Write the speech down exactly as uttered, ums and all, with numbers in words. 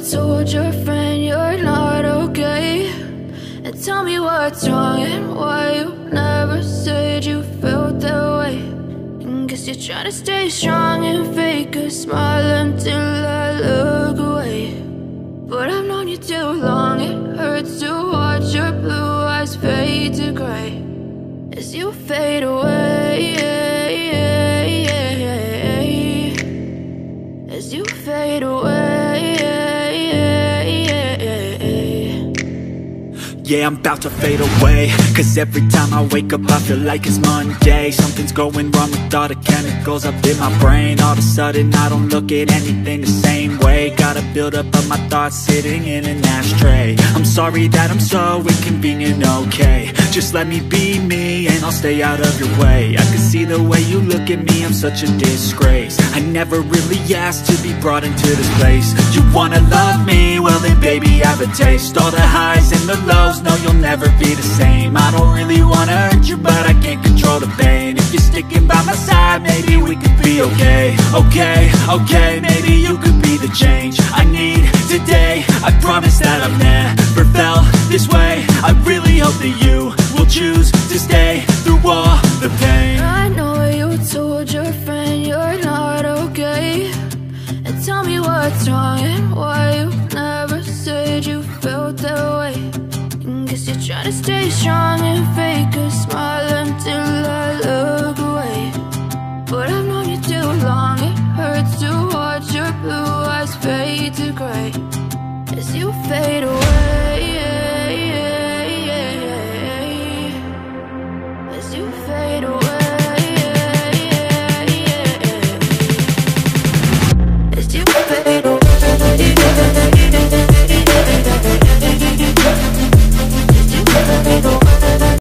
told your friend you're not okay? And tell me what's wrong and why you never said you felt that way. And guess you're trying to stay strong and fake a smile until I look away. But I've known you too long, it hurts to watch your blue eyes fade to gray as you fade away, as you fade away. Yeah, I'm about to fade away, cause every time I wake up I feel like it's Monday. Something's going wrong with all the chemicals up in my brain. All of a sudden I don't look at anything the same way. Got a buildup of my thoughts sitting in an ashtray. I'm sorry that I'm so inconvenient, okay? Just let me be me and I'll stay out of your way. I can see the way you look at me, I'm such a disgrace. I never really asked to be brought into this place. You wanna love me? Well then baby, have a taste. All the highs and the lows, no, you'll never be the same. I don't really wanna hurt you, but I can't control the pain. If you're sticking by my side, maybe we could be okay. Okay, okay, maybe you could be the change I need today. I promise that I've never felt this way. I really hope that you will choose to stay through all the pain. I know you told your friend you're not okay. And tell me what's wrong and why you never said you felt that way. Guess you're trying to stay strong and fake a smile until I look away. But I've known you too long, it hurts to watch your blue eyes fade to gray as you fade away, as you fade away, as you fade away.